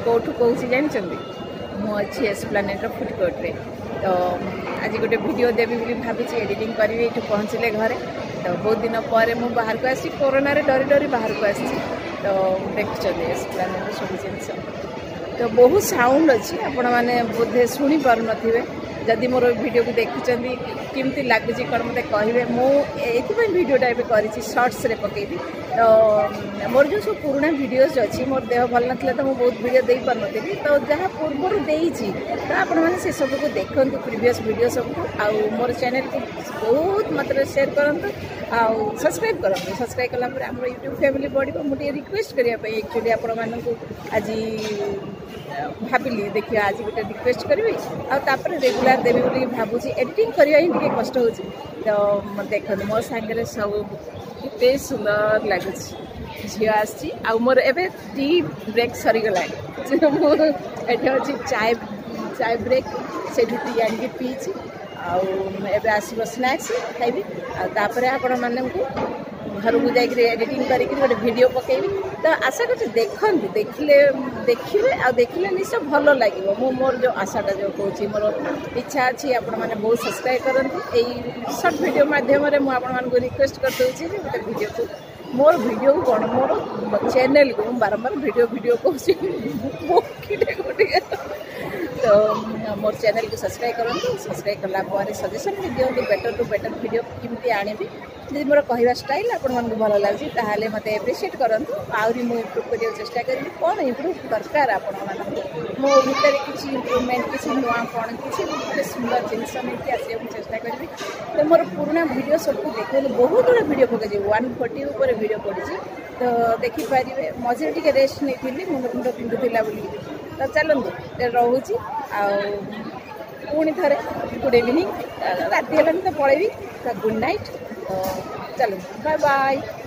कौटू कौन जानते मुझे एस्प्लानेड फूड कोर्ट रे तो आज गोटे वीडियो देवी बोली भावी एडिटिंग करी ये पहुँचले घरे तो बहुत दिन पर मुझे बाहर को आसी कोरोना रे डरी डरी बाहर को आसी तो देखते एस्प्लानेड सब जिन तो बहुत साउंड अच्छी आपण मैंने बोधे शुणी पार नथिबे जदि मोर वीडियो को देखुं किमती लगुच कौन मत कहे मुझे वीडियोटा एवं कर शॉर्ट्स रे पकईबी तो मोर जो सब पुराना वीडियोज अच्छी मोर देह भल ना तो मुझे बहुत वीडियो दे पार नी तो जहाँ पूर्वर देती तो आपण मैंने से सब को देखु प्रीवियस वीडियो सब आउ मोर चैनल को बहुत मात्रा शेयर करूँ आउ सब्सक्राइब करूँ सब्सक्राइब कलापर आम यूट्यूब फैमिली बढ़ो मुझे रिक्वेस्ट करने एक्चुअली आपण मानू आज भाविली देखिए आज गोटे रिक्वेस्ट करी आपर रेगुलर देवी बोली भावुँ एडिटिंग करवा ही कष्ट हो तो देखो मो सांगे सब केते सुंदर लगुच झी आसी मोर एवं टी ब्रेक सरीगला मुझे अच्छी चाय चाय ब्रेक से टी आनिक पीची आबे आसब स्नैक्स खाइबी आपर आपण मानू घर को जाकर एडिटिंग करके गोटे वीडियो पकेबी तो आशा कर देखिले देखिले निश्चय भल लगे मोर जो आशाटा जो कौच मोर इच्छा अच्छी आपण मैंने बहुत सब्सक्राइब करूँ यही सर्ट वीडियो मध्यम आपको रिक्वेस्ट कर दूसरी गोटे वीडियो को मोर वीडियो को कौन मोर चैनल को बारंबार वीडियो गोटे तो मोर चैनल को सब्सक्राइब करूँ सब्सक्राइब कलापर सजेसन भी दिखाँ बेटर टू बेटर वीडियो किमती आनिबी जी मोर कहवा स्टाइल आपण मानक भल लगे ताहले मते एप्रिशिएट करंतु आउरी मु इम्प्रूव करिया चेष्टा करी कौन इम्प्रूव दरकार आपण मानक मो भीतर किसी इम्प्रूवमेंट किसी नुआ कौन किसी गोटे सुंदर जिनस नहीं आसिया चेष्टा करी तो मोर पुराना वीडियो सब देखले बहुत गुड़ा वीडियो पकई 140 ऊपर वीडियो पड़ी तो देखिपारे मझे टे रेस्ट नहीं मुंड मुंड पिंधुला बोली तो चलते रोची पुणी थे गुड इवनिंग राति है तो पलैबी तो गुड नाइट चलो बाय बाय।